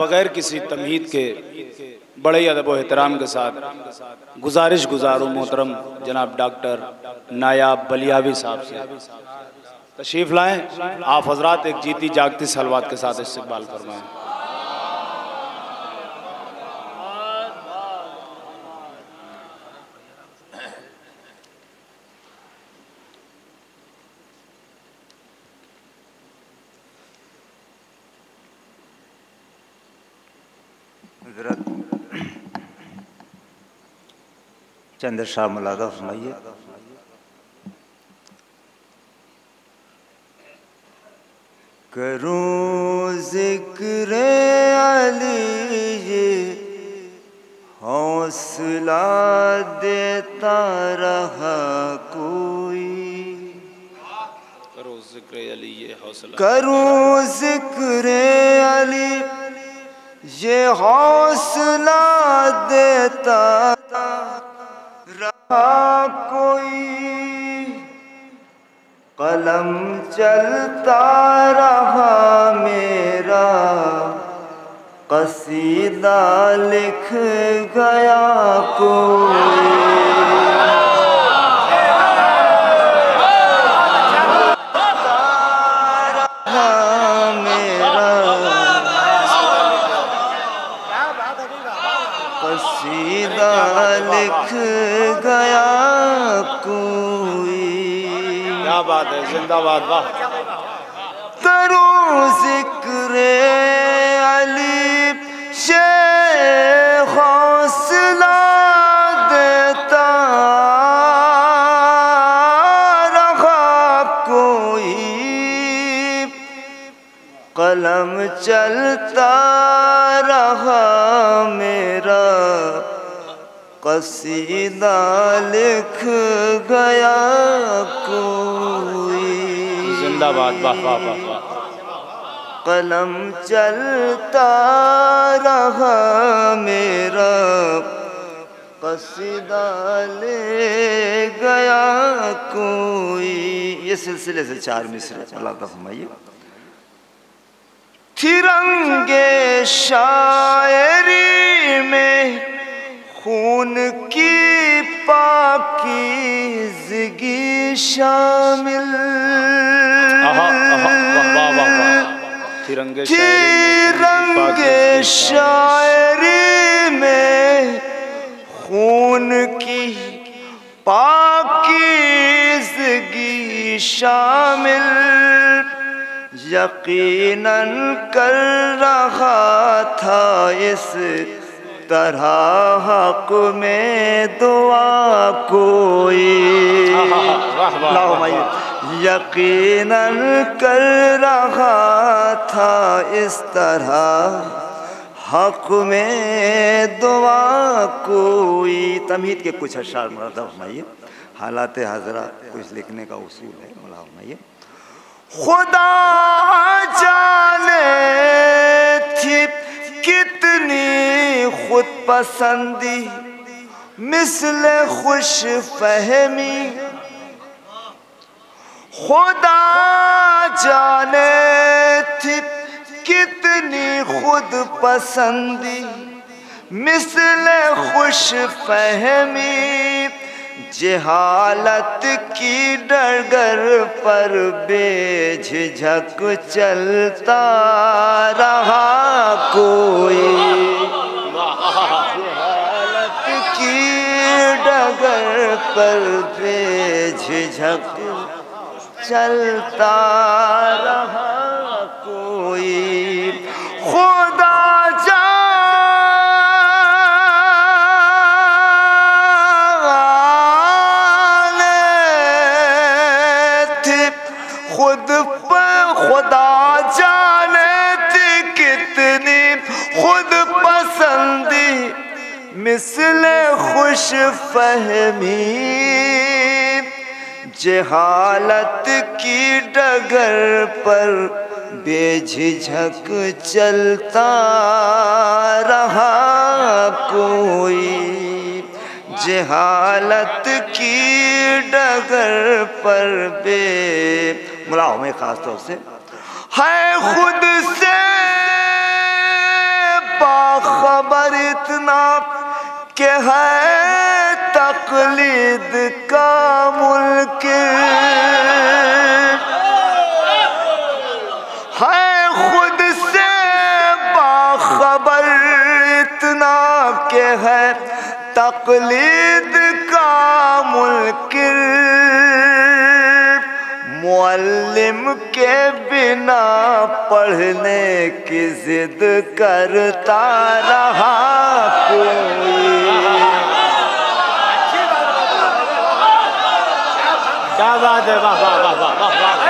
बग़ैर किसी तमहीद के बड़े ही अदब व एहतराम के साथ गुजारिश गुजारूँ मोहतरम जनाब डॉक्टर नायाब बलियावी साहब से तशरीफ़ लाएँ। आप हजरात एक जीती जागती सलवात के साथ इस्तक़बाल फरमाएँ। चंद्र शाह मुलादा फरमाइए। करूं ज़िक्र अली ये हौसला देता रहा कोई। करो ज़िक्र अली ये हौसला, करूं ज़िक्र अली ये हौसला देता रहा कोई। कलम चलता रहा मेरा कसीदा लिख गया कोई। कसीदा लिख गया कोई। क्या बात है, जिंदाबाद, वाह। करूं ज़िक्र अली से हौसला देता रहा कोई। कलम चलता रहा मेरा कसीदा लिख गया कोई। जिंदाबाद, वाह वाह वाह वाह। कलम चलता रहा मेरा कसीदा ले गया कोई। ये सिलसिले से 4 मिसरे अल्लाह फरमाइए। तिरंगे शायरी में खून की पाकीज़गी शामिल। तिरंगे शायरी में खून की पाकीज़गी शामिल। यकीनन कर रहा था इस तरह हक में दुआ कोई। यकीनन कर रहा था इस तरह हक में दुआ कोई। तमहीद के कुछ अशार मुरादा फरमाइए। हालात हाज़रा कुछ लिखने का उसूल है, मुरादा फरमाइए। खुदा जाने थी कितनी खुद पसंदी मिस्ले खुश फहमी। खुदा जाने थी कितनी खुद पसंदी मिस्ले खुश फहमी। जहालत की डगर पर बेझिझक चलता रहा कोई। जहालत की डगर पर बेझिझक चलता रहा कोई। खुदा खुदा जाने थी कितनी खुद पसंदी मिसले खुश फहमी। जहालत की डगर पर बेझिझक चलता रहा कोई। जहालत की डगर पर मुलाओ में खास तौर से है खुद से खबर इतना कि है तकलीद का मुल्क, है खुद से बाखबर इतना कि है तकलीद का मुल्क, मुअल्लिम के बिना पढ़ने की जिद करता रहा कोई। क्या बात है, वाह वाह वाह वाह वाह वाह।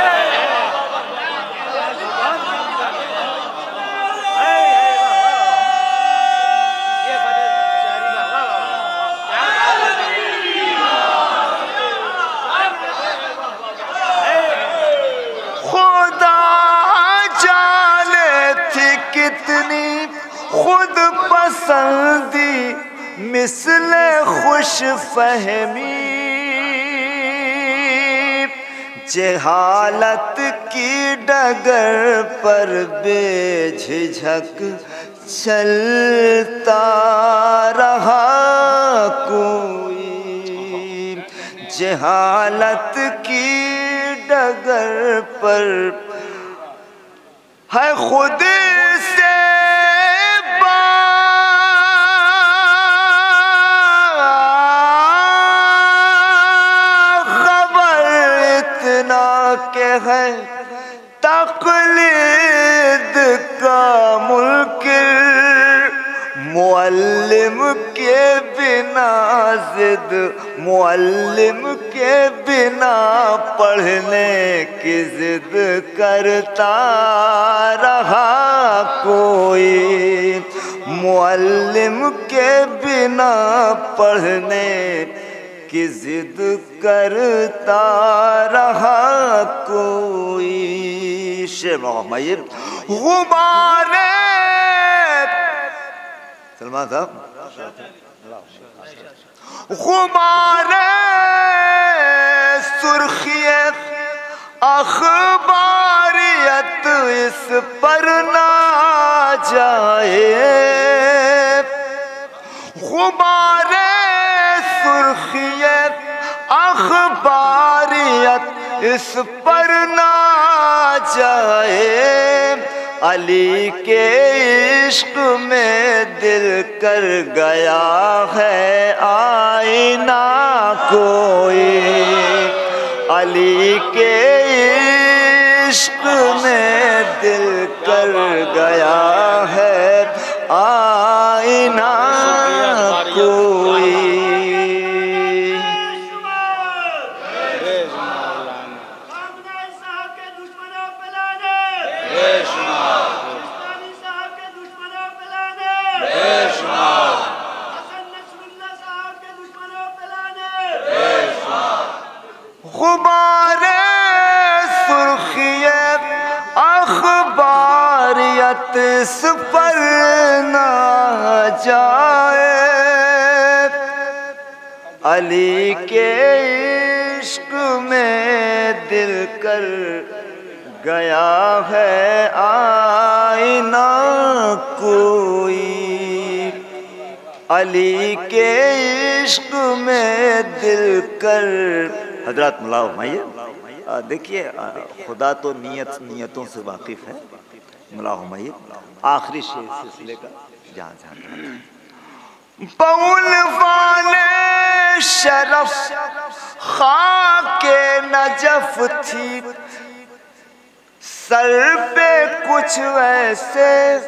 कितनी खुद पसंदी मिसले खुश फहमी, जहालत की डगर पर बेझिझक चलता रहा कोई, जहालत की डगर पर है खुद से खबर इतना के है तकलीद का मुल्क, मुअल्लिम के बिना जिद, मुअल्लिम के बिना पढ़ने की जिद करता रहा कोई, मुअल्लिम के बिना पढ़ने की जिद करता रहा कोई। शेर मोहम्मद गुबारे सलमान साहब, गुबारे सुर्खियत अखबारियत इस पर ना जाए, गुबारे सुर्खियत अखबारियत इस पर ना जाए, अली के इश्क में दिल कर गया है आईना कोई, अली के इश्क में दिल कर गया है आईना कोई। गुबारे सुर्खियत अखबारियत इस पर ना जाए, अली के इश्क में दिल कर गया है आईना कोई, अली के इश्क में दिल कर। हजरत मुल्ला हुमायूं, देखिए खुदा तो नियतों से वाकिफ है। मुल्ला हुमायूं आखिरी शेर सिलसिले का जहाँ जहाँ बउल वाले शरफ खाके नजफ थी, सर पे कुछ वैसे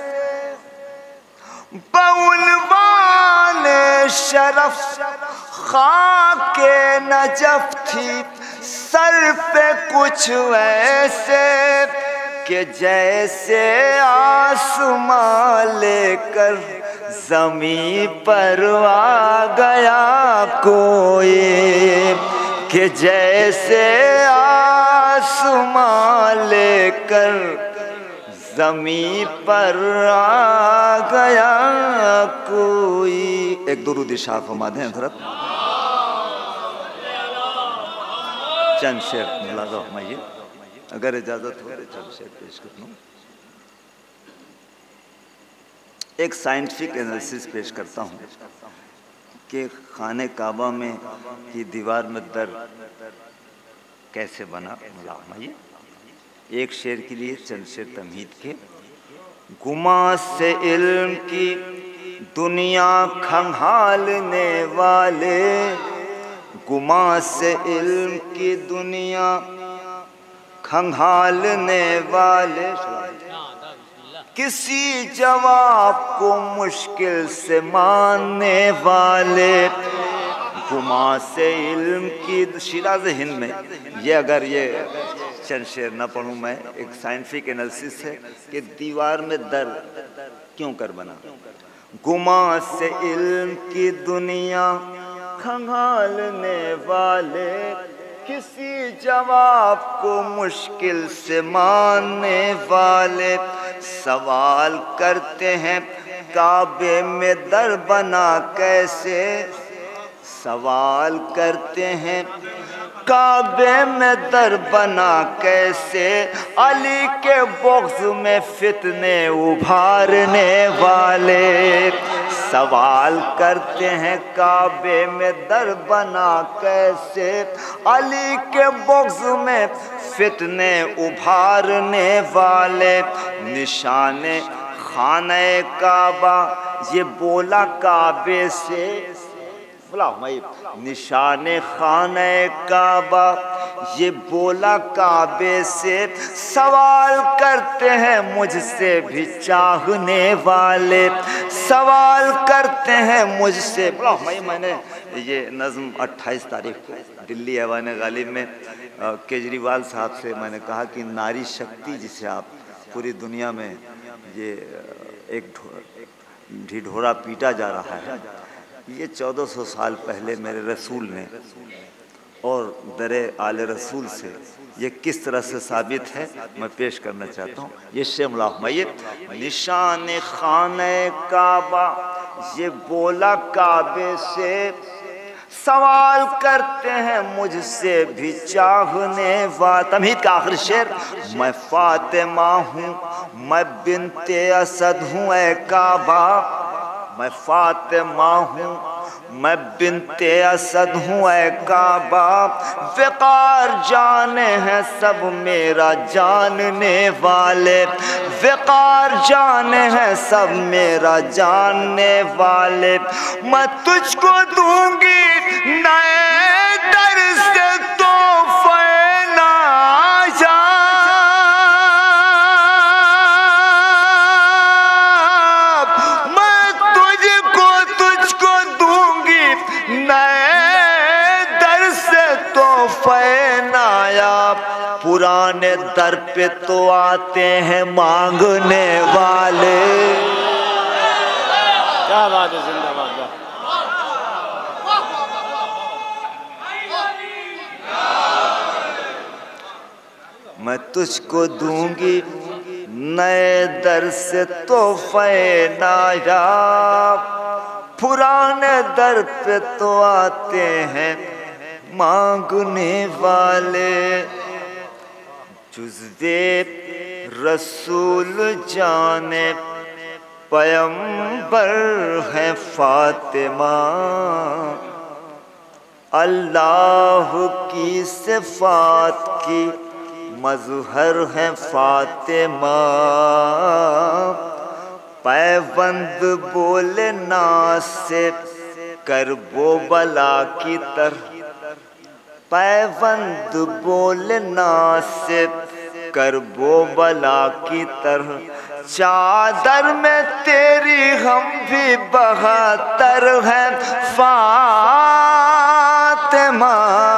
बउल वाले शरफ खाके नजफ थी, सर पे कुछ वैसे कि जैसे आसमां लेकर ज़मीं पर आ गया कोई, कि जैसे आसमां लेकर ज़मीं पर आ गया कोई। एक दुरूद इरशाद फरमा दें हज़रत, चंद शेर मुलाज़ा फरमाइए, अगर इजाज़त हो तो चंद शेर पेश कर लूँ। एक साइंटिफिक एनालिसिस पेश करता हूँ कि खाने काबा में की दीवार में दर कैसे बना। मुलाहिए एक शेर के लिए चंद शेर तमहीद के। गुमा से इल्म की दुनिया खंगालने वाले, गुमा से इल्म की दुनिया खंगालने वाले, किसी जवाब को मुश्किल से मानने वाले, गुमा से इल्म की। शिराज़ हिंद में ये अगर ये चंद शेर ना पढ़ूं मैं, एक साइंटिफिक एनालिसिस है कि दीवार में दर क्यों कर बना। गुमा से इल्म की दुनिया खंगालने वाले, किसी जवाब को मुश्किल से मानने वाले, सवाल करते हैं काबे में दर बना कैसे, सवाल करते हैं काबे में दर बना कैसे, अली के बॉक्स में फितने उभारने वाले, सवाल करते हैं काबे में दर बना कैसे, अली के बॉक्स में फितने उभारने वाले, निशाने खाने काबा ये बोला काबे से, निशाने खाने काबा ये बोला काबे से, सवाल करते हैं मुझसे भी चाहने वाले, सवाल करते हैं मुझसे। मैंने ये नज़्म 28 तारीख को दिल्ली ऐवान गालिब में केजरीवाल साहब से मैंने कहा कि नारी शक्ति जिसे आप पूरी दुनिया में ये एक ढिढोरा पीटा जा रहा है, ये 1400 साल पहले मेरे रसूल ने और दरे आले रसूल से ये किस तरह से साबित है मैं पेश करना चाहता हूँ। ये शेमलाहमयत निशान खाने काबा ये बोला काबे से, सवाल करते हैं मुझसे भी चाहने वाले। तमहीद का आखिरी शेर, मैं फातिमा हूँ मैं बिन्ते असद हूँ ए काबा, मैं फातिमा हूँ मैं बिन्ते असद हूँ ए काबा, वक़ार जाने हैं सब मेरा जानने वाले, वक़ार जाने हैं सब मेरा जानने वाले, मैं तुझको दूंगी नए दर से तोहफ़े नाज़ा, पुराने दर पे तो आते हैं मांगने वाले। क्या बात है, जिंदाबाद। मैं तुझको दूंगी नए दर से तोहफ़े नायाब, पुराने दर पे तो आते हैं मांगने वाले, जुज़्वे रसूल जाने पैगंबर है फातिमा, अल्लाह की सिफ़ात की मज़हर है फातिमा, पैबंद बोले नास से करबो बला की तरह, पैबंद बोले नास से करबो बला की तरह, चादर में तेरी हम भी बहातर है फातिमा,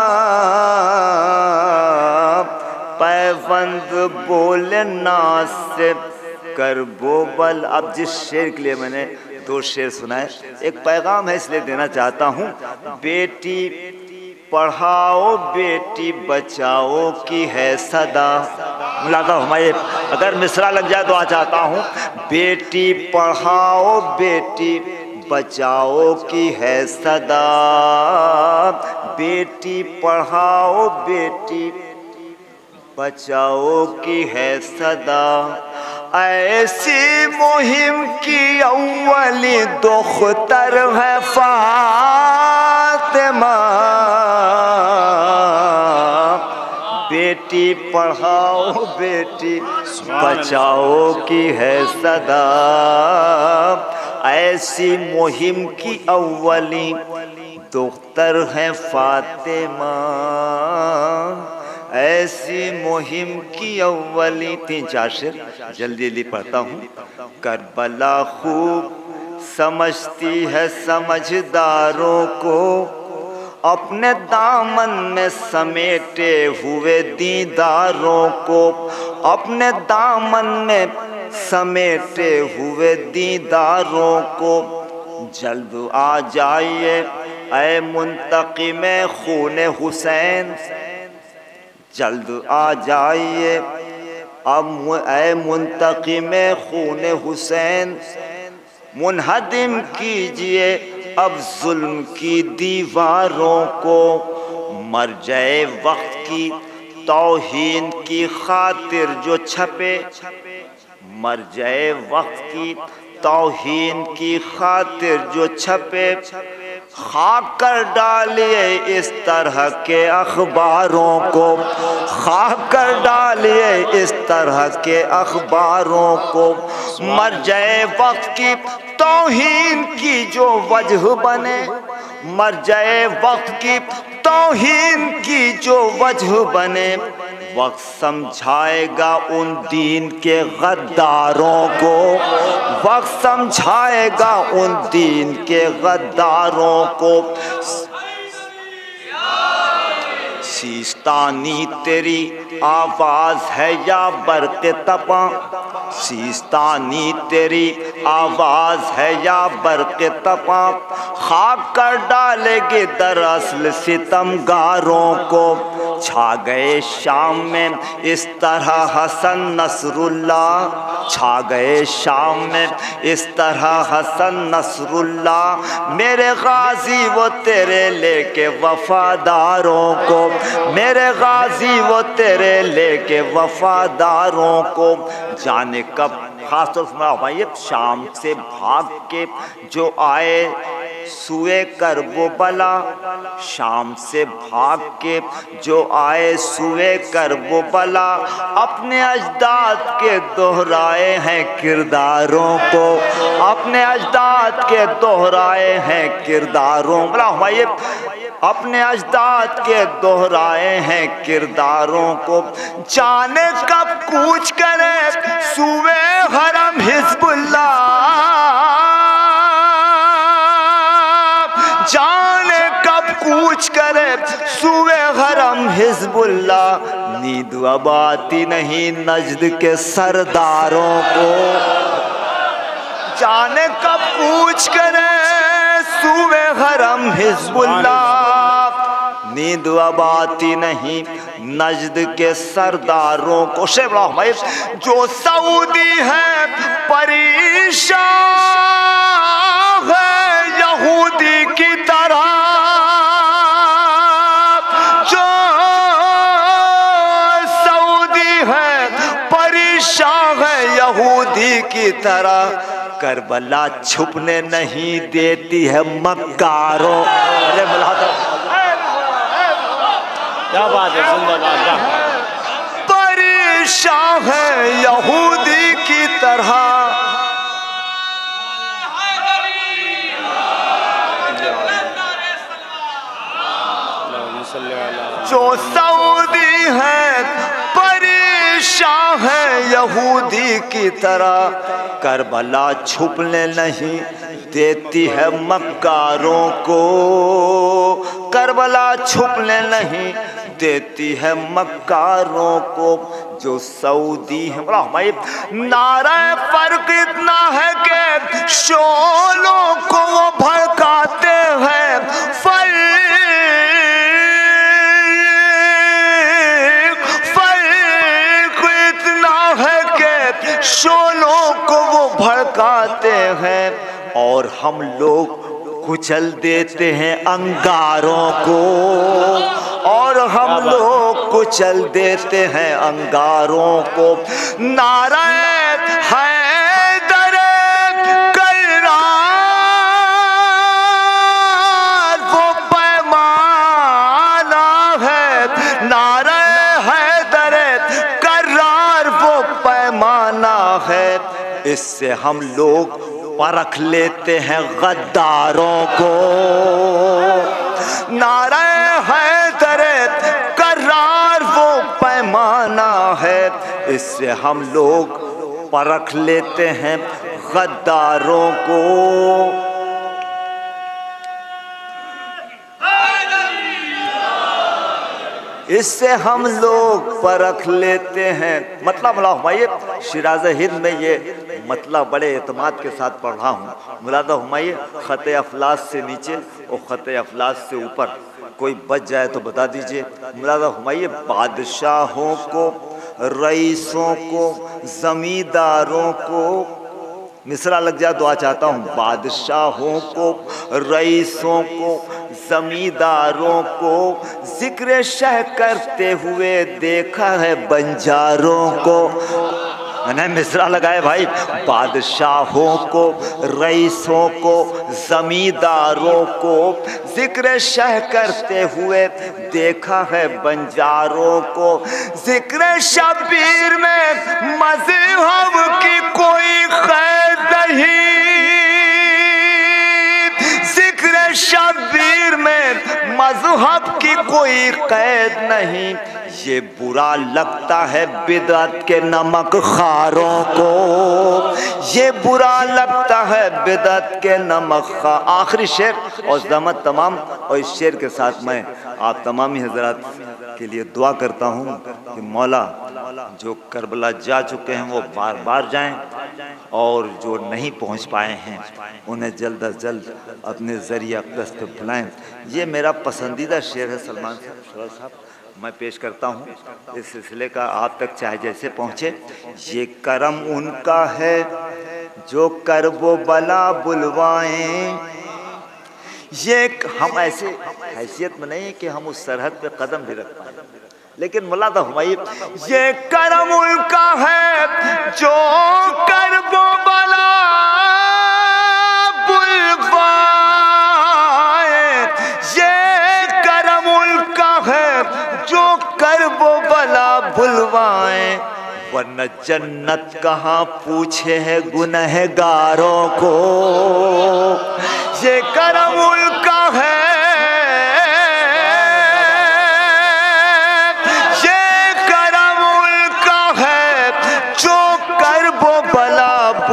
पैबंद बोले नास से करबो बल। अब जिस शेर के लिए मैंने 2 शेर सुनाए, एक पैगाम है इसलिए देना चाहता हूँ। बेटी पढ़ाओ बेटी बचाओ की है सदा, लगा हमारे अगर मिसरा लग जाए तो आ चाहता हूँ। बेटी पढ़ाओ बेटी बचाओ की है सदा, बेटी पढ़ाओ बेटी बचाओ की है सदा, ऐसी मुहिम की अव्वली दुख्तर है फातिमा, बेटी पढ़ाओ बेटी बचाओ की है सदा। ऐसी मुहिम की अव्वली दुख्तर है फातिमा, ऐसी मुहिम की अव्वली। 3-4 शेर जल्दी जल्दी पढ़ता हूँ। करबला खूब समझती है समझदारों को, अपने दामन में समेटे हुए दीदारों को, अपने दामन में समेटे हुए दीदारों को। जल्द आ जाइए ऐ मुंतकिमे खून हुसैन, जल्द आ जाइए अब ऐ मुंतकिमे खून हुसैन। मुनहदिम कीजिए अब जुल्म की दीवारों को, मर जाए वक्त की तौहीन की खातिर जो छपे, मर जाए वक्त की तौहीन की खातिर जो छपे। खाक कर डालिए इस तरह के अखबारों को, खाक कर डालिए इस तरह के अखबारों को। मर जाए वक्त की तौहीन की जो वजह बने, मर जाए वक्त की तौहीन की जो वजह बने। वक्त समझाएगा उन दीन के गद्दारों को, वक्त समझाएगा उन दीन के गद्दारों को। सीस्तानी तेरी आवाज़ है या बरक़ तपा, सीस्तानी तेरी आवाज़ है या बरक़ तपा। खाक कर डालेगी दरअसल सितमगारों को। छा गए शाम में इस तरह हसन नसरुल्लाह, छा गए शाम में इस तरह हसन नसरुल्लाह। मेरे गाजी वो तेरे लेके वफादारों को, मेरे गाजी वो तेरे लेके वफादारों को। जाने कब खास तौर से भाई शाम से भाग के जो आए सुए करबो बला, शाम से भाग के जो आए सुए करबो बला। अपने अजदाद के दोहराए हैं किरदारों को, अपने अजदाद के दोहराए हैं किरदारों भाई, अपने अजदाद के दोहराए हैं किरदारों को। जाने कब कूच करे सुए हरम हिज़्बुल्लाह, जाने कब कूच करे सुए हरम हिज़्बुल्लाह। नींद अब आती नहीं नजद के सरदारों को, जाने कब कूच करे सुए हरम हिज़्बुल्लाह। नींद अब आती नहीं नजद के सरदारों को। शेर भाई जो सऊदी है परेशान है यहूदी की तरह, जो सऊदी है परेशान है यहूदी की तरह। करबला छुपने नहीं देती है मक्कारों। क्या बात है, जिंदाबाद। परेशान है यहूदी की तरह, जो सऊदी है परेशान है यहूदी की तरह। करबला छुपने नहीं देती है मक्कारों को, करबला छुपने नहीं देती है मक्कारों को। जो सऊदी है भाई नारा फर्क इतना है कि शोलों को वो भड़काते हैं। फर्क इतना है कि शोलों को वो भड़काते हैं और हम लोग कुचल देते हैं अंगारों को, और हम लोग कुचल देते हैं अंगारों को। नारा इससे हम लोग परख लेते हैं गद्दारों को। नारे हैदर करार वो पैमाना है, इससे हम लोग परख लेते हैं गद्दारों को। इससे हम लोग परख लेते हैं। मतलब हुमायूं शिराज हिंद में ये मतलब बड़े एतमाद के साथ पढ़ रहा हूँ। मुलादा हुमायूं ख़त अफलास से नीचे और ख़त अफलास से ऊपर कोई बच जाए तो बता दीजिए। मुलादा हुमायूं बादशाहों को, रईसों को, ज़मींदारों को, मिसरा लग जाए दुआ चाहता हूँ। बादशाहों को, रईसों को, जमींदारों को जिक्र शह करते हुए देखा है बंजारों को। मैंने मिसरा लगाए भाई। बादशाहों को, रईसों को, जमींदारों को जिक्र शह करते हुए देखा है बंजारों को। जिक्र शबीर में मज़हब की कोई खैर नहीं, जिक्र शबीर में मज़हब की कोई कैद नहीं। ये बुरा लगता है बिदअत के नमक खारों को, ये बुरा लगता है बिदअत के नमक खा। आखिरी शेर और ज़हमत तमाम, और इस शेर के साथ मैं आप तमामी हजरात के लिए दुआ करता हूँ कि मौला जो करबला जा चुके हैं वो बार बार जाएं, और जो नहीं पहुँच पाए हैं उन्हें जल्द अज जल्द अपने ज़रिए अक़दस पे बुलाएं। ये मेरा पसंदीदा शेर है सलमान साहब, मैं पेश करता हूँ। इस सिलसिले का आप तक चाहे जैसे पहुँचे। ये करम उनका है जो करबो बला बुलवाएं। ये हम ऐसे हैसियत में नहीं कि हम उस सरहद पे कदम भी रख पाए, लेकिन मुलादा हुमायूं ये करम उनका है जो करबो बला बुलवाए। ये करम उनका है जो करबो बला बुलवाए, वरना जन्नत कहाँ पूछे है गुनहगारों को। ये करम उनका है, ये करम उनका है जो करबो बला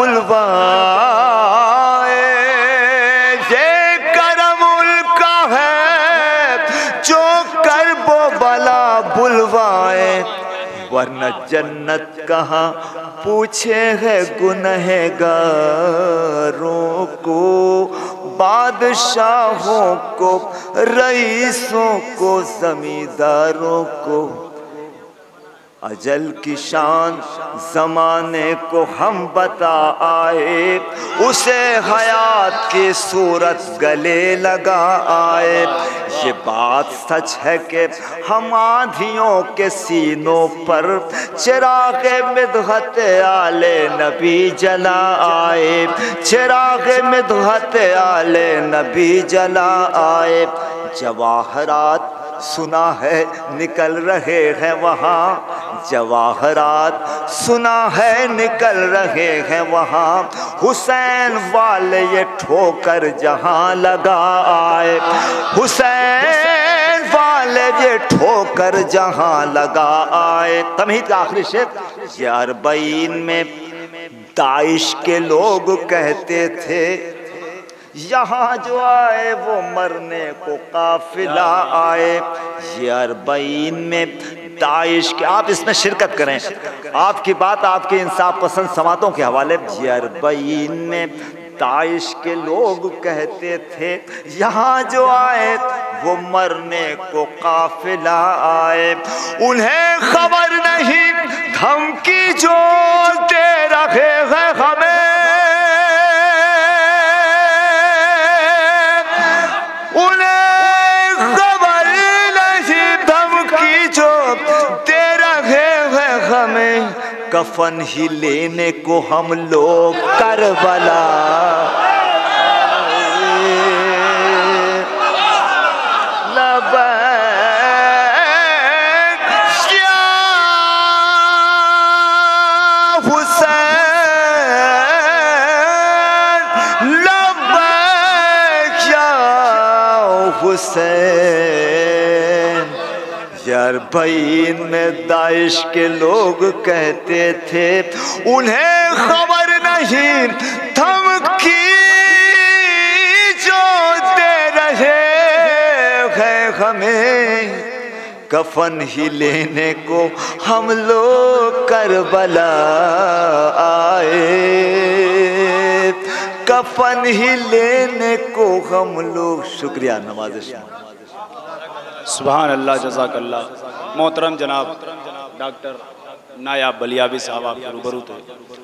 बुलवाए। ये करम उनका है जो करबो बला बुलवाए, वरना जन्नत कहाँ पूछे है गुनहगारों को। बादशाहों को, रईसों को, जमींदारों को अजल की शान ज़माने को हम बता आए, उसे हयात की सूरत गले लगा आए। ये बात सच है कि हम आँधियों के सीनों पर चिराग मिदहत आले नबी जला आए, चिराग मिदहत आले नबी जला आए। जवाहरात सुना है निकल रहे हैं वहाँ, जवाहरात सुना है निकल रहे हैं वहाँ। हुसैन वाले ये ठोकर जहाँ लगा आए, हुसैन वाले ये ठोकर जहाँ लगा आए। तमहीद का आखिरी शेर, ये अरबईन में दाइश के लोग कहते थे यहाँ जो आए वो मरने को काफिला आए। ये अरबईन में दाइश के, आप इसमें शिरकत करें, आपकी बात आपके इंसाफ पसंद समातों के हवाले। ये अरबईन में दाइश के लोग कहते थे यहाँ जो आए वो मरने को काफिला आए। उन्हें खबर नहीं धमकी जो दे रहे हैं हमें, कफन ही लेने को हम लोग करबला। या हुसैन हुसैन। यार भाई में दाइश के लोग कहते थे उन्हें खबर नहीं धमकी जो दे रहे हैं हमें, कफन ही लेने को हम लोग करबला आए, कफन ही लेने को हम लोग। शुक्रिया। नवाज़ सुभान अल्लाह, जज़ाकल्लाह। मोहतरम जनाब डॉक्टर नायाब बलियावी साहब आपके रूबरू थे।